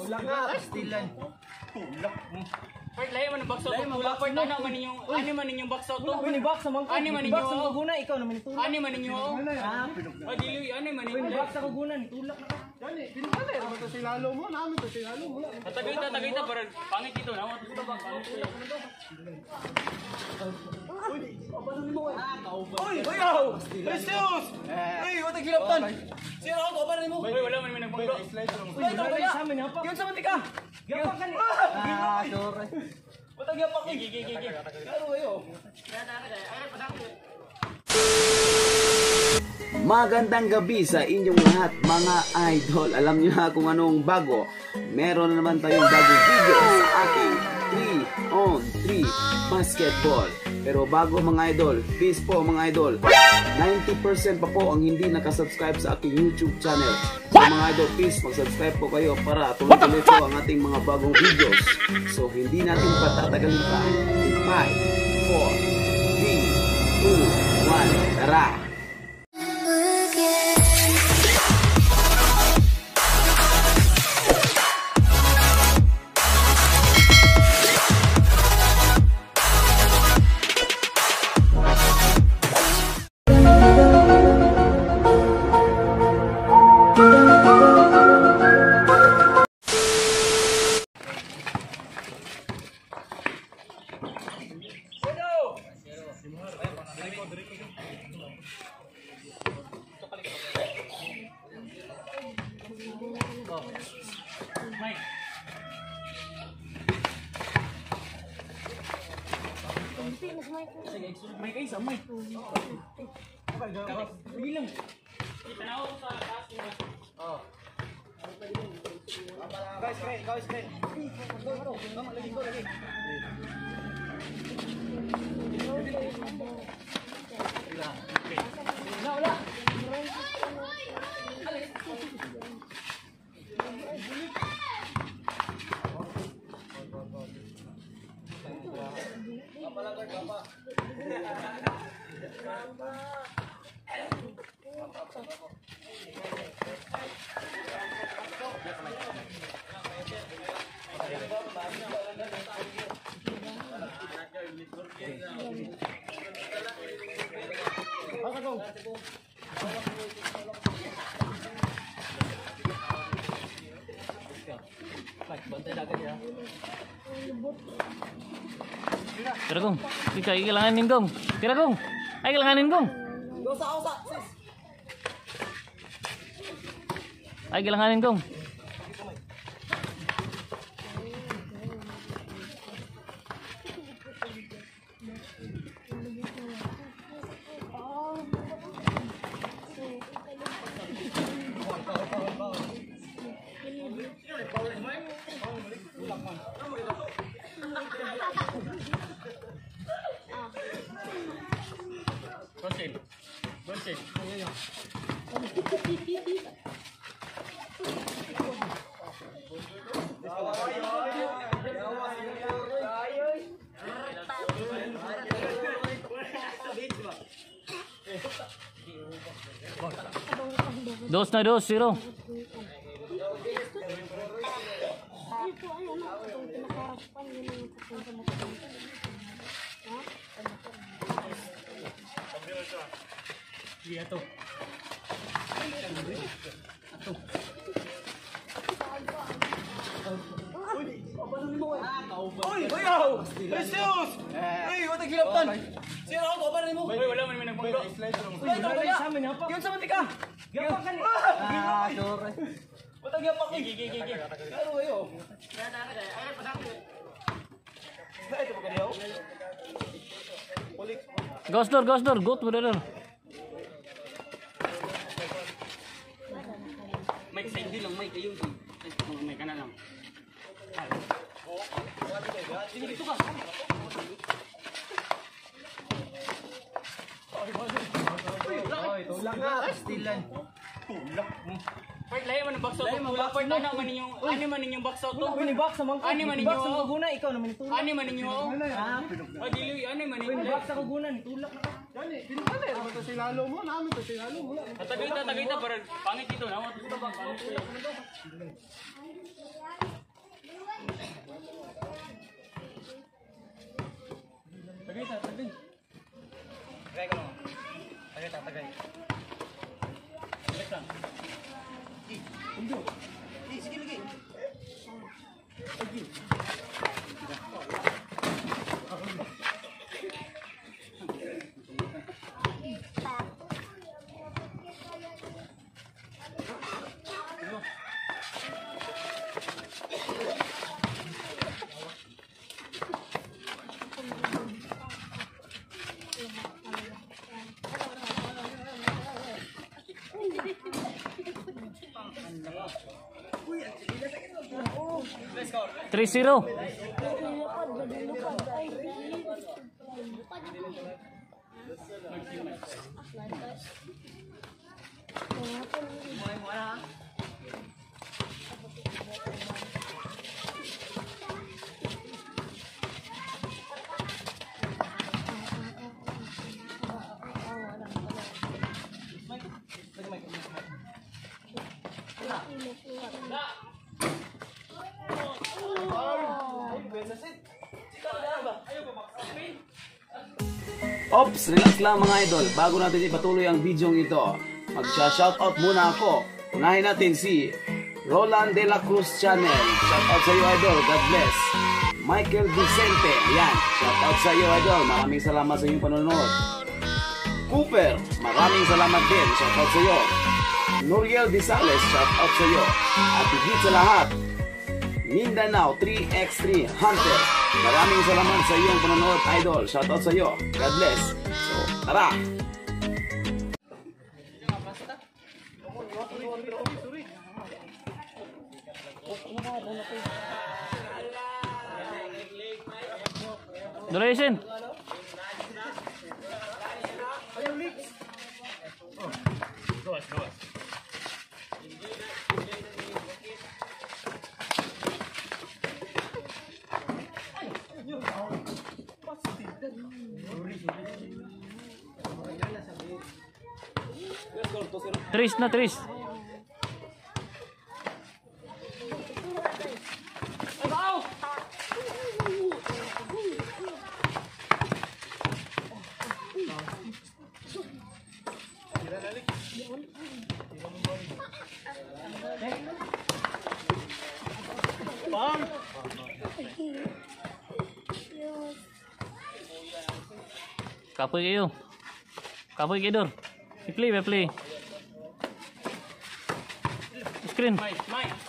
Tulak nga, stilan. Tulak. Part lahi man ang box out. Tulak part na man ninyong ani man ninyong box out. Ani box naman ko. Ani man Box ninyo. ang guna ikaw naman tulak. Ani man ninyo. Ah, Dili ani man ninyo. box ako guna ni tulak na. Dali, pinali ra to sinalo mo, namin to sinalo mo. Tagay para pangit dito na. Dito ba pangit. Uy, bayaw! Jesus! Uy, wala gilaptan. Sino ako ba nimo? Uy, wala man nagbunggo. Uy, ito kaya sa amin apa? Yun sa mantika. Gapak ka ni. Ah, sorry. Wala gapak ni. Gigi. Claro ayo. Magandang gabi sa inyong lahat mga idol. Alam niyo na kung anong bago. Meron na naman tayong bagong video sa ating 3-on-3 basketball. Pero bago mga idol, please po mga idol, 90% pa po ang hindi nakasubscribe sa aking YouTube channel. So mga idol, please mag-subscribe po kayo para tuloy-tuloy po ang ating mga bagong videos. So hindi natin patatagalin pa. In 5, 4, 3, 2, 1, tara! May kayo sa may. Bilang. Tanaw ko sa taas mo. Oh. Guys, straight. Tama lagi ko lagi. Wala. Tira kong, ay kailanganin kong. Tira kong, ay kailanganin kong. Usa, sis. Ay kailanganin kong. Bonsai. Dos na dos, 0. Iya tuh. Uy, bayaw! Jesus! Uy, wala gilaptan. Sino ako ba nimo? Uy, wala man nagbunggo. Uy, ito kaya sa amin apa? Yun sa mantika. Gapak ka ni. Ah, sorry. Wala gapak ni. Gigi. Claro ayo. Ito ba kaniyo? Ghost door, go to the Mike, sa hindi lang, Mike, ayun. May kana lang. Dito ka. Tulak nga, stilan. Tulak. Part lahi man ang box out. Tulak part na man ninyong ani man ninyong box out. Uy, box naman ko. Ani man ninyo. Box ako guna ikaw naman tulak. Ani man ninyo. Ah, Dili ani man uy, ninyo. box ako guna ni tulak na. Dali, pinali ra to sinalo mo, namin to sinalo mo. Tagay para pangit dito na. Dito ba pangit. Tagay ta, tagay. Tagay ko naman. Tagay ta, tagay. Tagay lang. Undo. Sige, lagi. Let's go. 3-0. Ops, relax lang mga idol. Bago natin ipatuloy ang video ito, magsha-shoutout muna ako. Unahin natin si Roland De La Cruz Channel. Shoutout sa iyo idol, God bless. Michael Vicente, yan. Shoutout sa iyo idol, maraming salamat sa iyong panonood. Cooper, maraming salamat din. Shoutout sa iyo. Noriel Disales, shoutout sa iyo. At higit sa lahat, Mindanao 3x3 Hunter, maraming salamat sa iyong panonood idol. Shoutout sa iyo. God bless. So, tara! Duration. Tris na tris. Kapoy kayo. Kapoy kayo dor. I-play, play. Screen. Mike.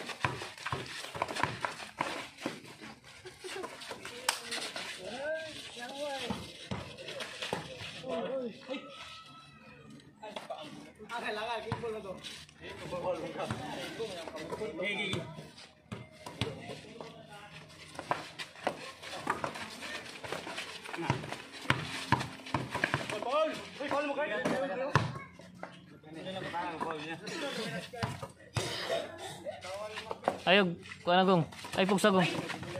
Ayog, kuha na gong. Ay, pugsa gong.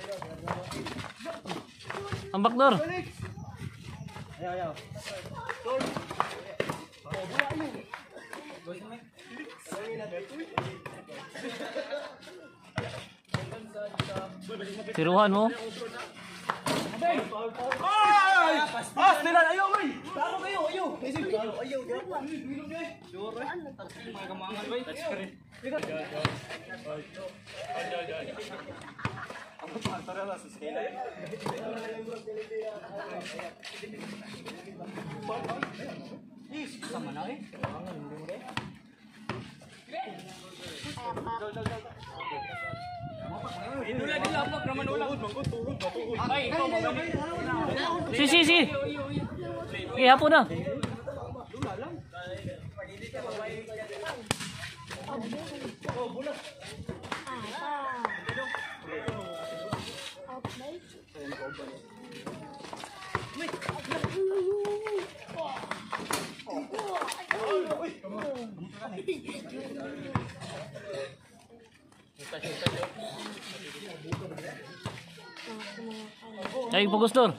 Ang backdoor. Ayaw. Tiruhan mo. Nila, ayaw, may! Bago kayo, ayaw! Ayaw, Si. Ihapon na. Ay, fokus dor.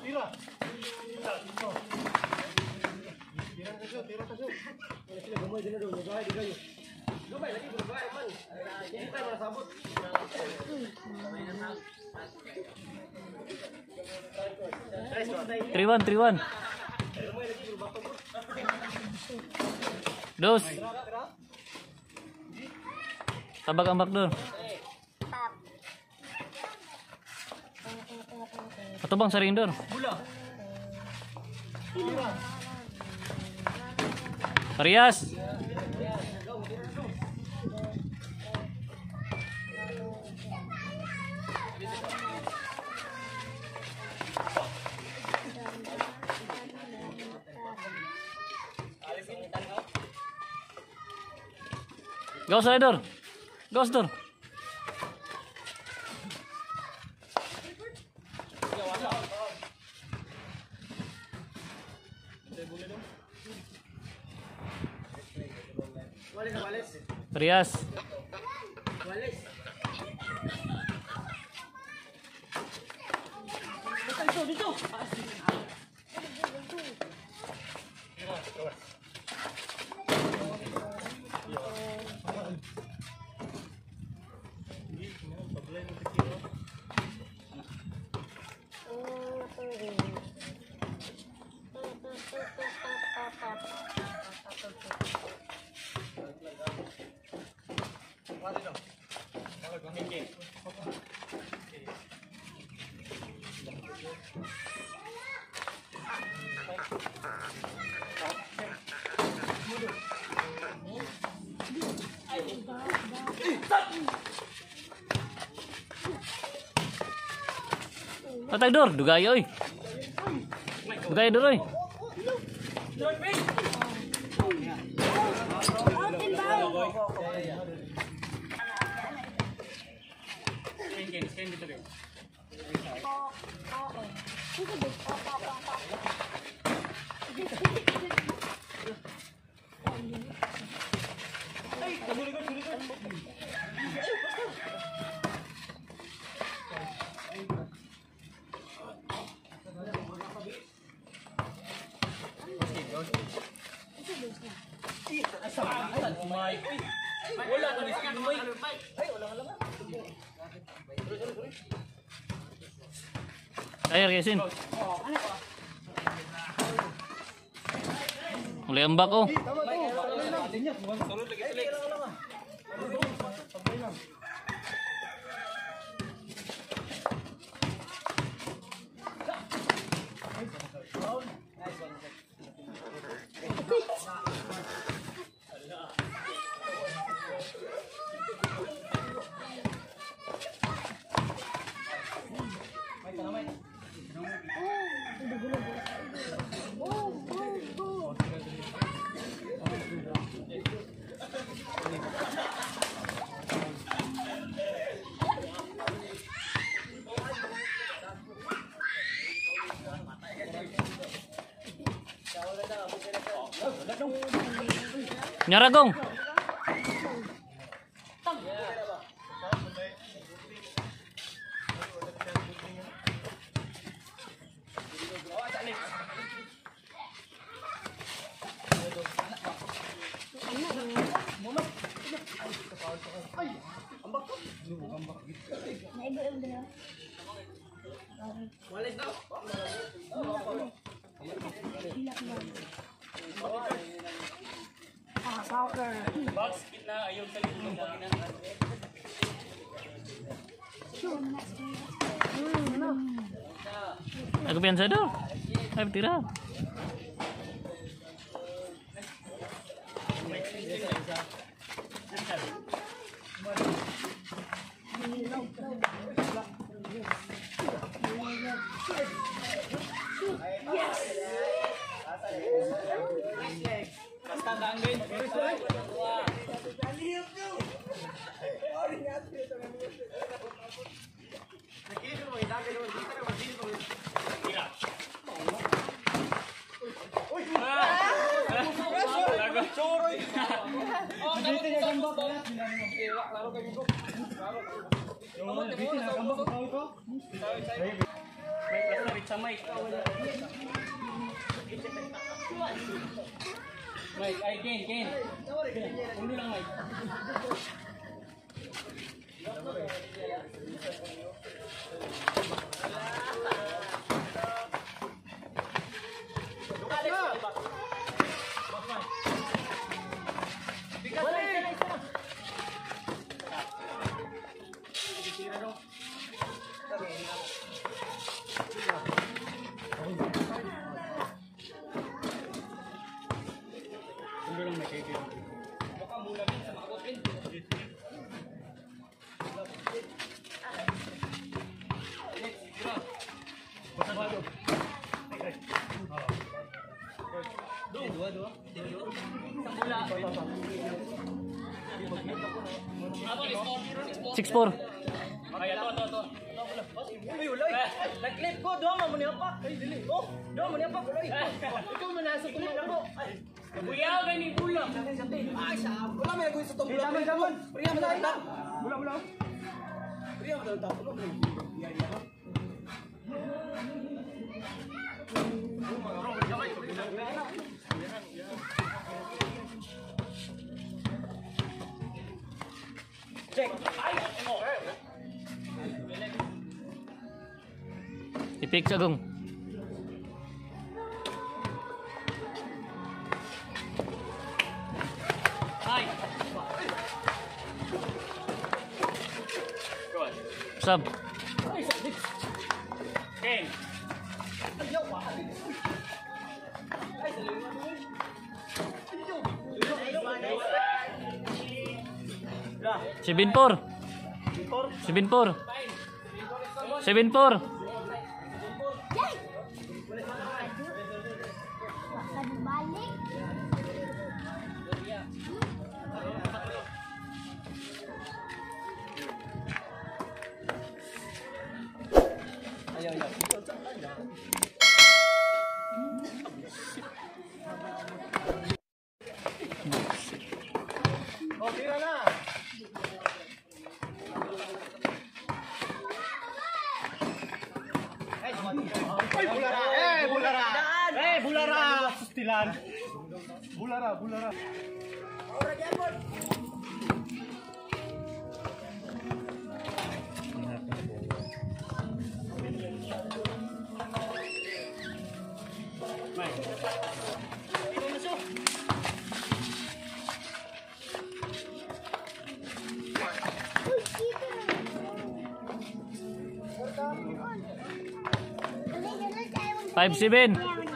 Triwan, triwan. Dos. Tabak-ambak dulu. Atau bang sering dulu. Rias. Gas rider. Gas dur. Rias. Patay dor, dugay oy. Dugay dor oy. Air kesin. Mulai embak oh. Nyara gong. Box kita ayaw sa lingkong pagkinaan. Aku pian sadar. Ayo tira. Mike, ay Ken. Uno lang Mike. 6-4. Ay, ito. Uy, ulay. Nag-clip ko, doon mo niya pa. Ay, dili. Oh, doon mo niya pa, ulay. Ikaw mo nasa clip lang ko. Ay, Buyaw ka ni Bulang. ay, sa wala may gusto tong bulan. Priya mo na. Bula. Priya mo na. Check. Ipik sa gong. Ay. Sab. Ken. Sibin por. 7-4. 7-4. Balik. Oh, tira na. Bulara. Sustilan. Bulara. Five, 7.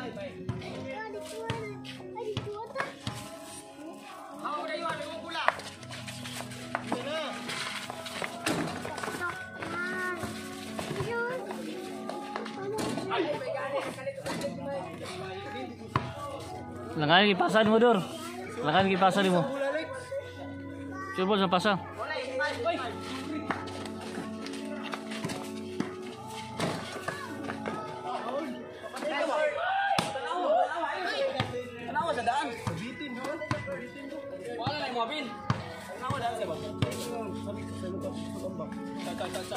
Langan kipasan mo, Dor. Langan kipasan mo. Coba sa pasang. Tanawa sa daan. Bitin doon. Wala na yung mga bin. Tanawa daan sa bag. Sabi ko sa lugar. Sa.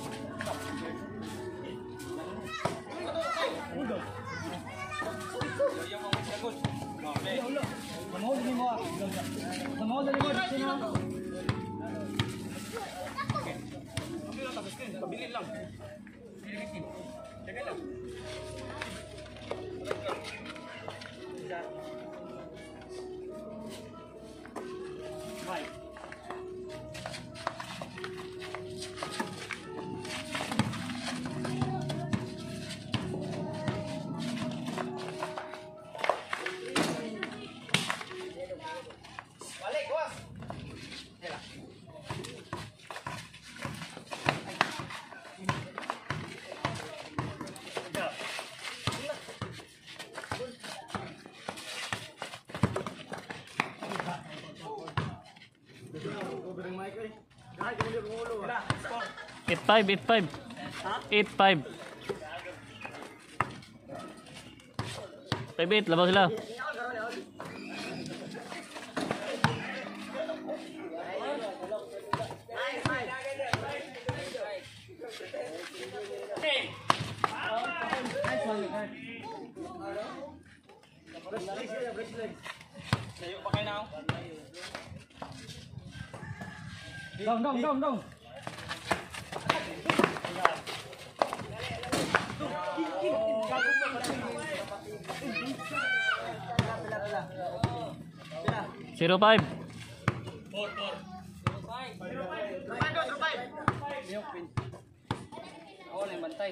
Pabilin lang. Teka lang. Bye. Balik, boss. Eight five. 8-5. 5-8, labang sila. Ken. Sayo pa kayo na ako. Dong. Zero 5. 4. Oo, na yung bantay.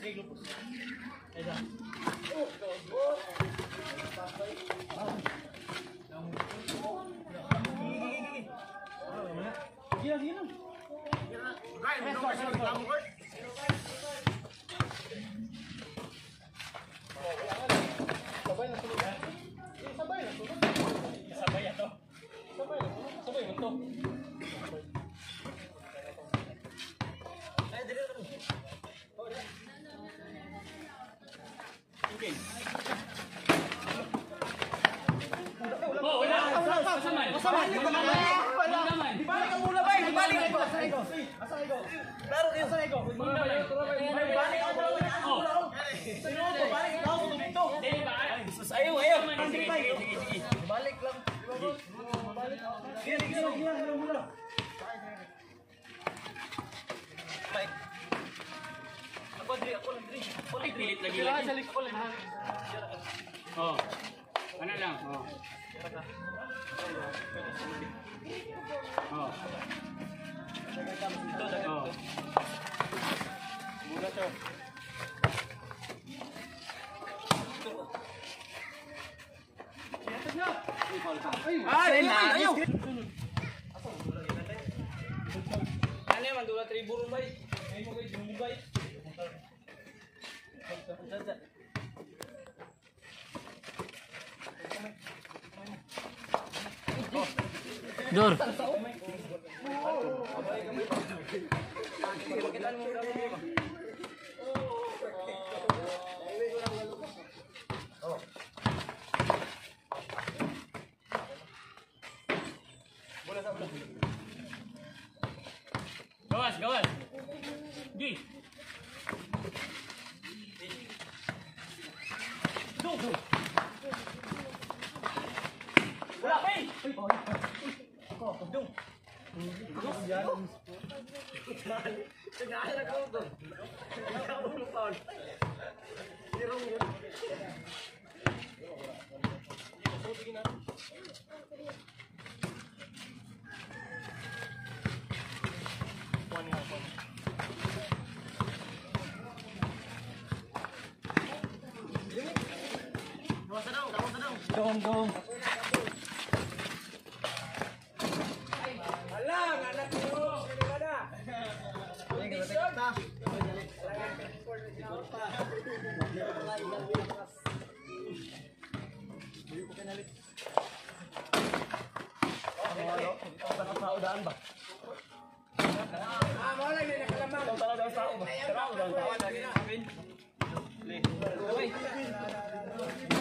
Oh, wala. Pasaman. Balik ka muna ba? Balik ka. Asa ikaw? Klaro kayo sa ikaw. Balik ka muna. Oh. Sino to? Balik ka ako dito. Dili ba? Ayaw. Sige. Balik lang. Balik. Sige muna. Bye. Ako Dri. Ay, pilit lagi. Oh. Ano lang? Oh. Oh. Oh. Muna siya. Ayaw. Ano man dula tribo ron bay? Ay mo kay Jumugay. Dor. Gawas. Gi. Wala pa eh. Dong. Alang, anak ko. Uy.